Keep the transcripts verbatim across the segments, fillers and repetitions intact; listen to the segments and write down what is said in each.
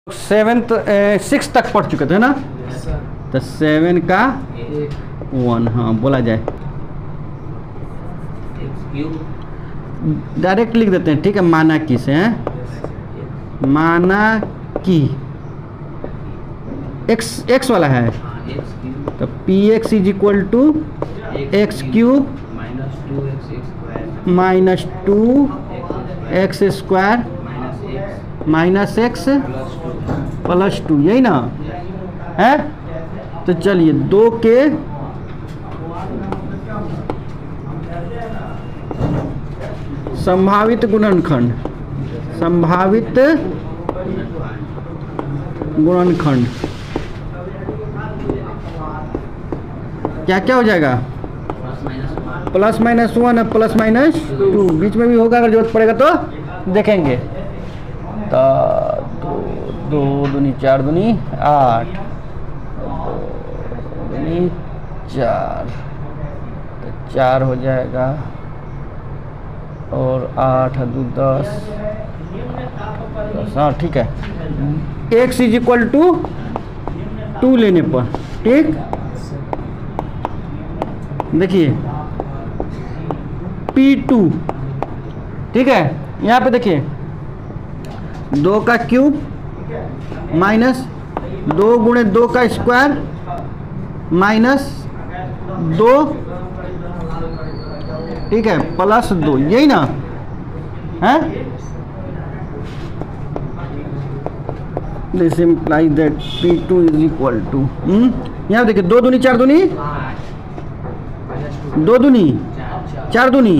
Seventh six तक पढ़ चुके थे ना, तो सेवन का वन, हाँ बोला जाए डायरेक्ट लिख देते हैं, ठीक है। माना की से हैं, माना की एक्स एक्स वाला है, तो P x is equal to x cube minus two x square minus x plus two, यही ना है। तो चलिए दो के संभावित गुणनखंड, संभावित गुणनखंड क्या क्या हो जाएगा, प्लस माइनस वन है, प्लस माइनस टू, बीच में भी होगा अगर जरूरत पड़ेगा तो देखेंगे। तो दो दो दूनी चार दूनी आठ, दो दूनी चार, तो चार हो जाएगा और आठ दो दस, दस हाँ ठीक है। X is equal to two लेने पर, ठीक देखिए पी टू, ठीक है। यहाँ पे देखिए दो का क्यूब माइनस दो गुणे दो का स्क्वायर माइनस दो, ठीक है, प्लस दो, यही ना है। This implies that P two is equal to, यहाँ देखिए दो दूनी चार दूनी, दो दूनी चार दूनी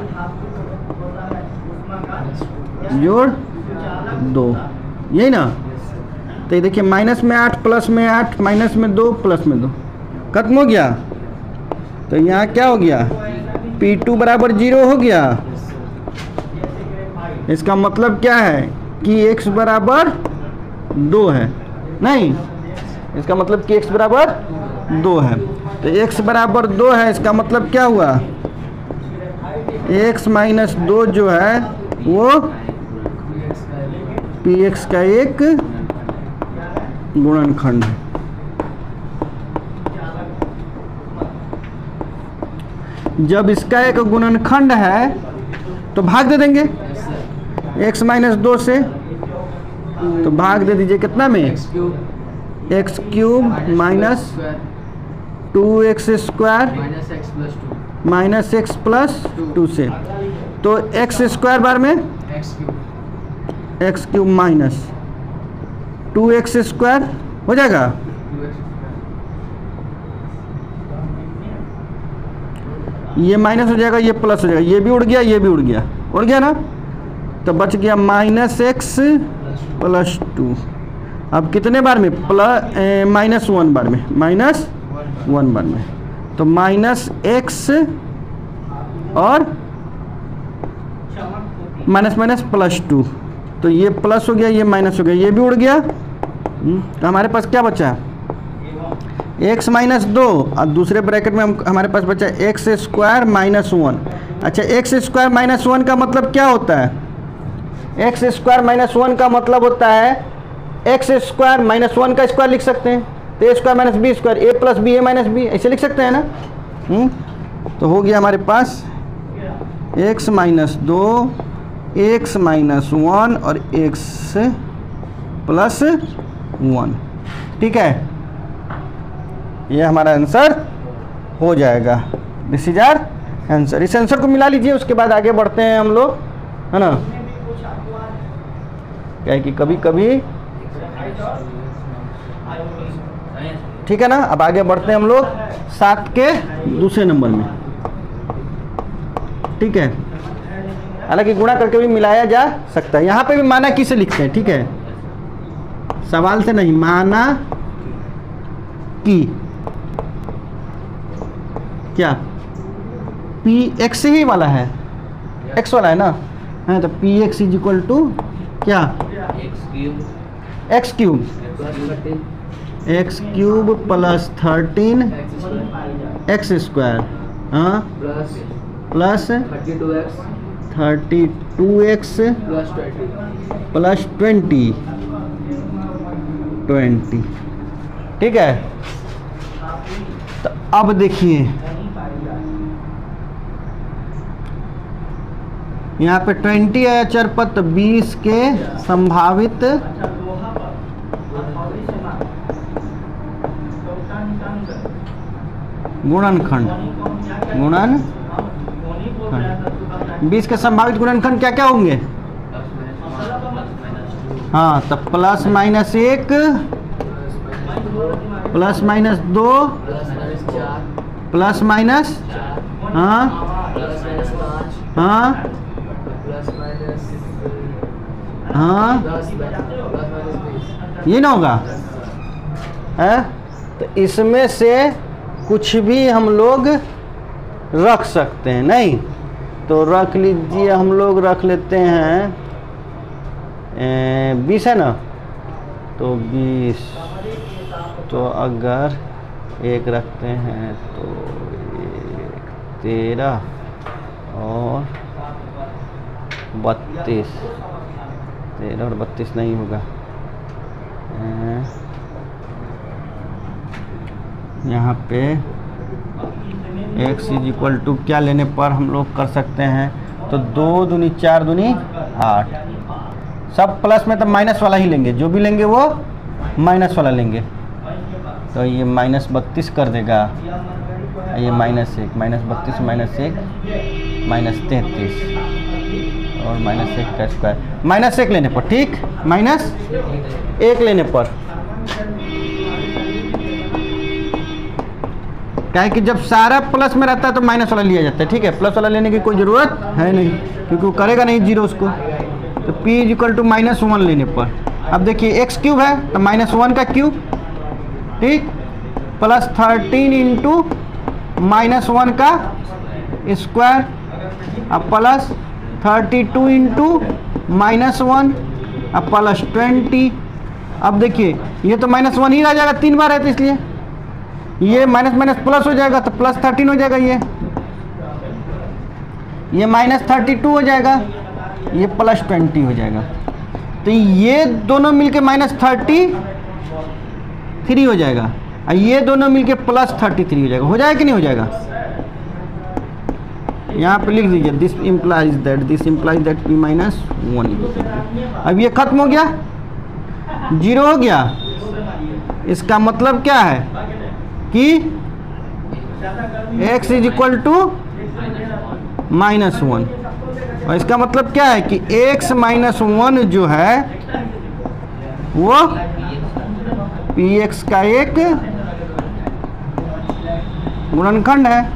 जोड़ दो, यही ना। तो ये देखिए माइनस में आठ, प्लस में आठ, माइनस में दो, प्लस में दो, खत्म हो गया। तो यहाँ क्या हो गया, पी टू बराबर जीरो हो गया। इसका मतलब क्या है कि x बराबर दो है, नहीं इसका मतलब कि x बराबर दो है। तो x बराबर दो है, इसका मतलब क्या हुआ, x माइनस दो जो है वो पी एक्स का एक गुणनखंड है। जब इसका एक गुणनखंड है तो भाग दे देंगे x माइनस दो से, तो भाग दे दीजिए कितना में, x cube minus two x square minus x plus two से, तो एक्स स्क्वायर बार में x cube minus two x square हो जाएगा, ये माइनस हो जाएगा, ये प्लस हो जाएगा, ये भी उड़ गया, ये भी उड़ गया, उड़ गया ना। तो बच गया माइनस एक्स प्लस टू। अब कितने बार में, प्लस माइनस वन बार में, माइनस वन बार में, तो माइनस एक्स और माइनस माइनस प्लस टू, तो ये प्लस हो गया, ये माइनस हो गया, ये भी उड़ गया। तो हमारे पास क्या बचा, x माइनस दो, और दूसरे ब्रैकेट में हम हमारे पास बचा एक्स स्क्वायर माइनस वन। अच्छा, एक्स स्क्वायर माइनस वन का मतलब क्या होता है, एक्स स्क्वायर माइनस वन का मतलब होता है एक्स स्क्वायर माइनस वन का स्क्वायर लिख सकते हैं, तो A square minus B square, A plus B A minus B, ऐसे लिख सकते हैं ना। हुँ? तो हो गया हमारे पास x माइनस दो, एक्स माइनस वन और एक्स प्लस वन, ठीक है। ये हमारा आंसर हो जाएगा, दिस इज आवर आंसर। इस आंसर को मिला लीजिए, उसके बाद आगे बढ़ते हैं हम लोग, है ना। क्या है कि कभी कभी, ठीक है ना। अब आगे बढ़ते हैं हम लोग सात के दूसरे नंबर में, ठीक है। हालांकि गुणा करके भी मिलाया जा सकता है, यहाँ पे भी माना की से लिखते हैं, ठीक है, सवाल से नहीं, माना की क्या, पी एक्स ही वाला है, एक्स वाला है ना, है तो P x is equal to क्या, x cube, x cube plus thirteen x square, हाँ plus thirty two x plus twenty twenty. ठीक है, तो अब देखिए यहाँ पे ट्वेंटी आया चर पद, तो बीस के संभावित गुणनखंड, गुणन बीस के संभावित गुणनखंड क्या क्या होंगे? हाँ, तो प्लस माइनस एक, प्लस माइनस दो, प्लस माइनस हाँ हाँ हाँ, ये ना होगा है? तो इसमें से कुछ भी हम लोग रख सकते हैं, नहीं तो रख लीजिए, हम लोग रख लेते हैं बीस है ना, तो बीस, तो अगर एक रखते हैं तो एक तेरह और बत्तीस, तेरह और बत्तीस नहीं होगा, यहाँ पे x इज इक्वल टू क्या लेने पर हम लोग कर सकते हैं? तो दो दूनी चार दूनी आठ, सब प्लस में तो माइनस वाला ही लेंगे, जो भी लेंगे वो माइनस वाला लेंगे, तो ये माइनस बत्तीस कर देगा, ये माइनस एक, माइनस बत्तीस माइनस एक माइनस तैंतीस और माइनस एक का स्क्वायर, माइनस एक लेने पर, ठीक, माइनस एक लेने पर, क्या है कि जब सारा प्लस में रहता है तो माइनस वाला लिया जाता है। ठीक है, प्लस वाला लेने की कोई ज़रूरत है नहीं, क्योंकि वो करेगा नहीं जीरो उसको। तो p is equal to minus one लेने पर, अब देखिए x क्यूब है तो माइनस वन का क्यूब, ठीक, plus thirteen into minus one का स्क्वायर, अब plus thirty two into minus one, अब प्लस ट्वेंटी। अब देखिए ये तो माइनस वन ही रह जाएगा, तीन बार है तो इसलिए ये माइनस माइनस प्लस हो जाएगा, तो प्लस थर्टीन हो जाएगा, ये ये माइनस थर्टी टू हो जाएगा, ये प्लस ट्वेंटी हो जाएगा, तो ये दोनों मिलके माइनस थर्टी थ्री हो जाएगा, और ये दोनों मिलके प्लस थर्टी थ्री हो जाएगा। हो जाएगा कि नहीं हो जाएगा? यहाँ पे लिख दीजिए this implies that, this implies that P minus one. अब ये खत्म हो गया, जीरो हो गया, इसका मतलब क्या है कि x is equal to minus one, और इसका मतलब क्या है कि x माइनस वन जो है वो px का एक गुणनखंड है।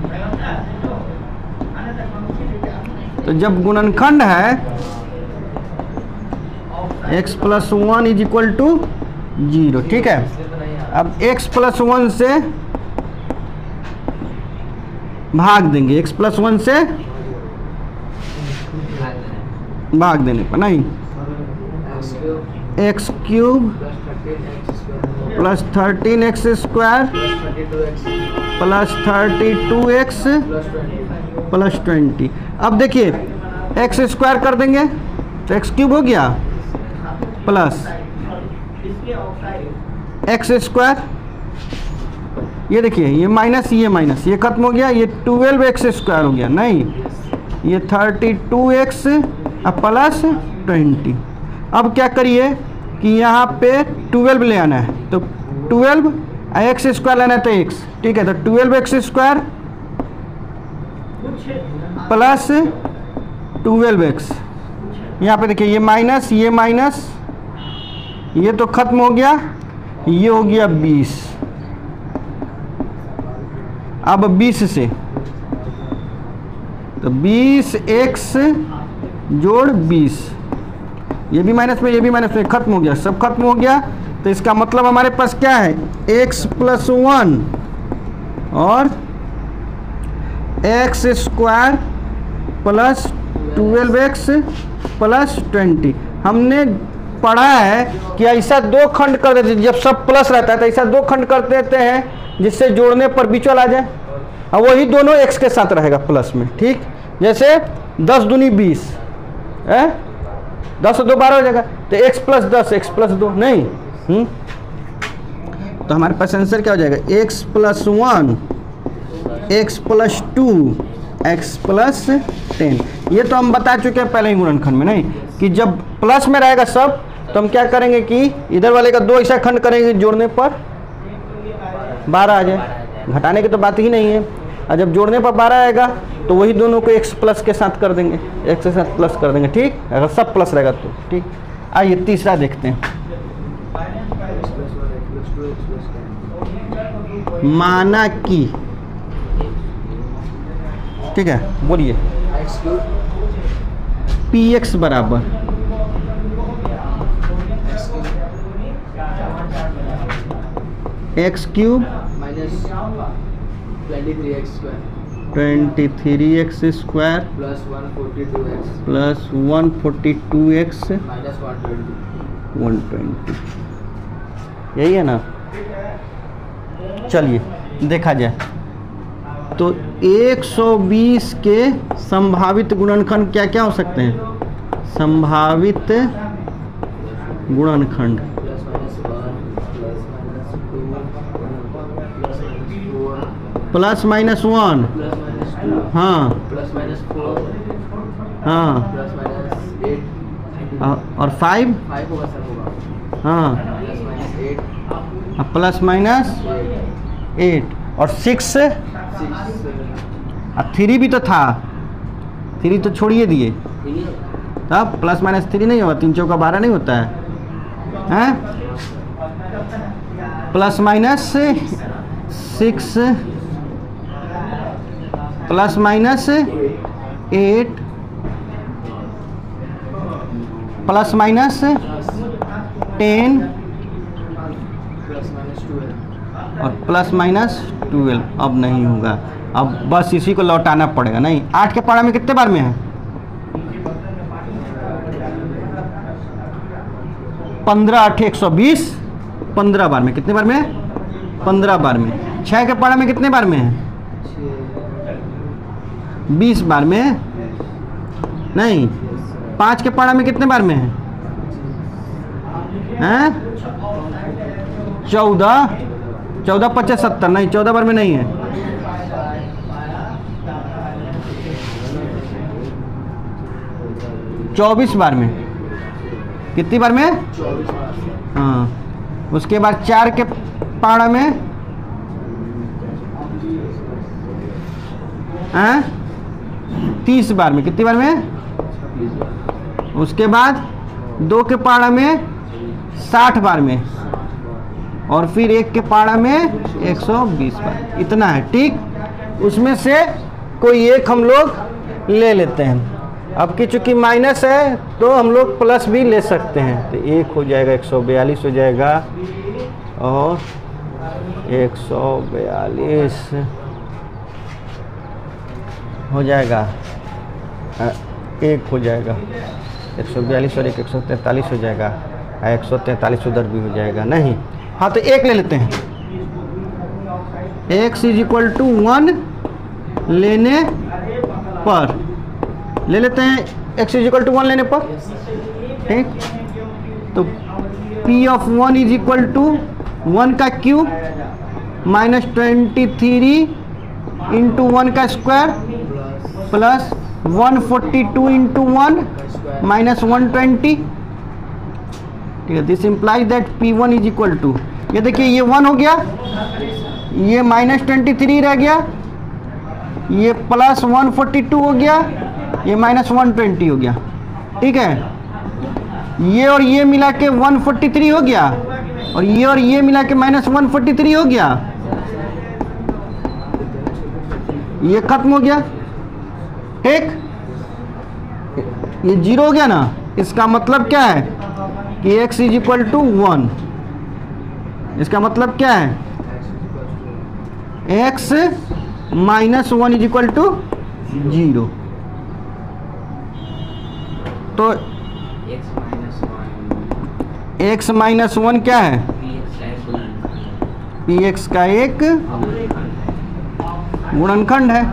तो जब गुणनखंड है x plus one is equal to zero, ठीक है। अब x प्लस वन से भाग देंगे, x प्लस वन से भाग देने पर नहीं, x cube plus thirteen x square plus thirty two x plus twenty. अब देखिए एक्स स्क्वायर कर देंगे तो एक्स क्यूब हो गया प्लस एक्स स्क्वायर, ये देखिए ये माइनस ये माइनस, ये खत्म हो गया, ये ट्वेल्व एक्स स्क्वायर हो गया, नहीं ये thirty two x plus twenty. अब क्या करिए कि यहाँ पे ट्वेल्व ले आना है, तो ट्वेल्व एक्स स्क्वायर लेना है तो एक्स, ठीक है, तो twelve x square plus twelve x, यहाँ पे देखिए ये माइनस ये माइनस, ये तो खत्म हो गया, ये हो गया बीस। अब बीस से तो बीस एक्स जोड़ बीस, ये भी माइनस में ये भी माइनस में, खत्म हो गया, सब खत्म हो गया। तो इसका मतलब हमारे पास क्या है, x प्लस वन और x square plus twelve x plus twenty. हमने पढ़ा है कि ऐसा दो खंड कर देते, जब सब प्लस रहता है तो ऐसा दो खंड कर देते हैं जिससे जोड़ने पर बीच वाला आ जाए, और वही दोनों x के साथ रहेगा प्लस में, ठीक। जैसे दस दूनी बीस है, दस दो बारह हो जाएगा, तो x प्लस दस एक्स प्लस दो नहीं, हम्म तो हमारे पास आंसर क्या हो जाएगा, x plus one, x plus two, x plus ten. ये तो हम बता चुके हैं पहले ही गुणनखंड में, नहीं कि जब प्लस में रहेगा सब तो हम क्या करेंगे कि इधर वाले का दो ऐसा खंड करेंगे जोड़ने पर बारह आ जाए, घटाने की तो बात ही नहीं है। और जब जोड़ने पर बारह आएगा तो वही दोनों को एक्स प्लस के साथ कर देंगे, एक्स के साथ प्लस कर देंगे, ठीक, अगर सब प्लस रहेगा तो ठीक। आइए तीसरा देखते हैं। माना कि, ठीक है, बोलिए, पी एक्स बराबर x cube minus twenty three x square twenty three x square plus one forty two x plus one forty two x minus one twenty one twenty, यही है ना। चलिए देखा जाए तो एक सौ बीस के संभावित गुणनखंड क्या क्या हो सकते हैं, संभावित गुणनखंड plus minus one plus minus four plus minus two plus minus one, हाँ प्लस माइनस फोर हाँ, प्लस माइनस एट और फाइव, फाइव होगा सर, होगा हाँ, plus minus eight plus minus eight, और सिक्स, सिक्स और थ्री भी तो था, थ्री तो छोड़िए दिए, तब प्लस माइनस थ्री नहीं होगा, तीन चौका बारह नहीं होता है, हैं, plus minus six plus minus eight plus minus ten plus minus twelve और प्लस माइनस ट्वेल्व। अब नहीं होगा, अब बस इसी को लौटाना पड़ेगा। नहीं, आठ के पारा में कितने बार में है, पंद्रह आठ एक सौ बीस, पंद्रह बार में, कितने बार में है, पंद्रह बार में। छः के पारा में कितने बार में है, बीस बार में है, नहीं, पाँच के पारा में कितने बार में है, हैं, चौदह, चौदह पचास सत्तर, नहीं, चौदह बार में नहीं है, चौबीस बार में, कितनी बार में, चौबीस हाँ। उसके बाद चार के पारा में, हैं, तीस बार में, कितनी बार में, उसके बाद दो के पारा में साठ बार में, और फिर एक के पारा में एक सौ बीस बार, इतना है, ठीक। उसमें से कोई एक हम लोग ले लेते हैं। अब की चूँकि माइनस है तो हम लोग प्लस भी ले सकते हैं, तो एक हो जाएगा, एक सौ बयालीस हो जाएगा, और एक सौ बयालीस हो जाएगा, एक हो जाएगा, एक सौ बयालीस और एक एक सौ तैंतालीस हो जाएगा, एक सौ तैंतालीस उधर भी हो जाएगा, नहीं, हाँ, तो एक ले लेते हैं। X is equal to one लेने पर, ले लेते हैं x is equal to one लेने पर, ठीक। तो P of one is equal to one का cube minus twenty three into one का square plus one forty two into one minus one twenty, ठीक है। This implies that P one is equal to, ये देखिए ये one हो गया, ये माइनस ट्वेंटी थ्री रह गया, ये प्लस वन फोर्टी टू हो गया, ये माइनस वन ट्वेंटी हो गया, ठीक है। ये और ये मिला के वन फोर्टी थ्री हो गया, और ये और ये मिला के माइनस वन फोर्टी थ्री हो गया, ये खत्म हो गया, ठीक। ये जीरो हो गया ना, इसका मतलब क्या है कि x is equal to one, इसका मतलब क्या है, x minus one is equal to zero. तो x माइनस वन क्या है, पी एक्स का एक गुणनखंड है।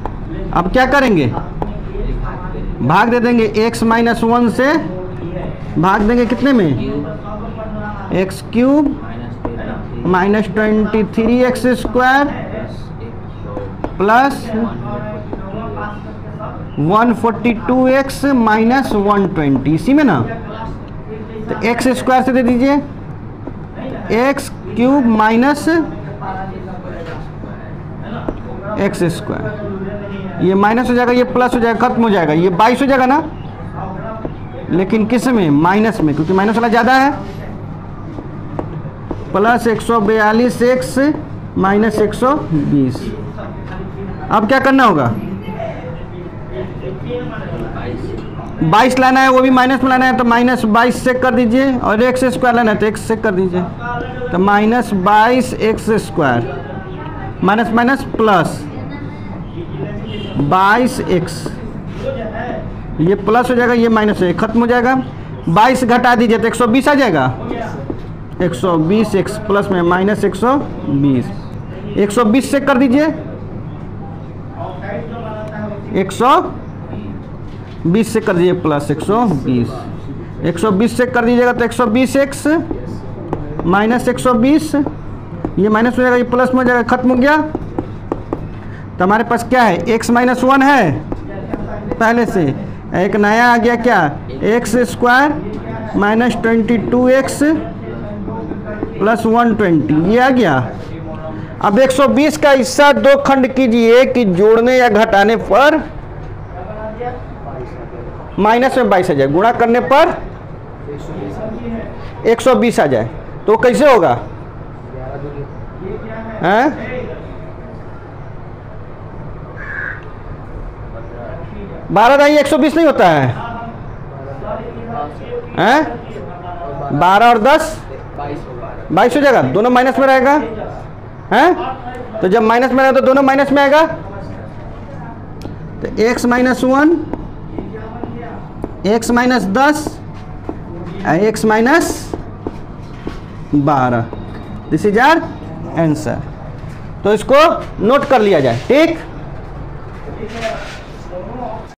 अब क्या करेंगे, भाग दे देंगे, x माइनस वन से भाग देंगे कितने में, x cube minus twenty three x square plus one forty two x minus one twenty, इसी में ना। तो एक्स स्क्वायर से दे दीजिए x cube minus x square, ये माइनस हो जाएगा, ये प्लस हो जाएगा, खत्म हो जाएगा, ये बाईस हो जाएगा ना, लेकिन किस में, माइनस में, क्योंकि माइनस वाला ज़्यादा है। प्लस एक सौ बयालीस एक्स माइनस एक सौ बीस। अब क्या करना होगा, बाईस लाना है, वो भी माइनस में लाना है, तो माइनस बाईस से कर दीजिए, और एक्स स्क्वायर लाना है तो एक्स से कर दीजिए, तो माइनस बाईस x square minus minus plus बाईस एक्स, ये प्लस हो जाएगा, ये माइनस है, खत्म हो जाएगा। बाईस घटा दीजिए तो एक सौ बीस आ जाएगा, एक सौ बीस एक्स प्लस में माइनस एक सौ बीस, एक सौ बीस से कर दीजिए, एक सौ बीस से कर दीजिए प्लस एक सौ बीस, एक सौ बीस से कर दीजिएगा तो एक सौ बीस एक्स माइनस एक सौ बीस, ये माइनस हो जाएगा, ये प्लस में हो जाएगा, खत्म हो गया। तो हमारे पास क्या है, एक्स माइनस वन है पहले से, एक नया आ गया क्या, x square minus twenty two x plus one twenty, ये आ गया। अब एक सौ बीस का हिस्सा दो खंड कीजिए कि जोड़ने या घटाने पर माइनस में बाईस आ जाए, गुणा करने पर एक सौ बीस आ जाए, तो कैसे होगा, हैं? बारह दाई एक सौ बीस नहीं होता है, हैं? बारह और दस बाईस हो जाएगा, दोनों माइनस में रहेगा, हैं? तो जब माइनस में रहेगा तो दोनों माइनस में आएगा, तो x minus one, x minus दस, एक्स माइनस बारह, दिस इज आवर आंसर। तो इसको नोट कर लिया जाए, ठीक।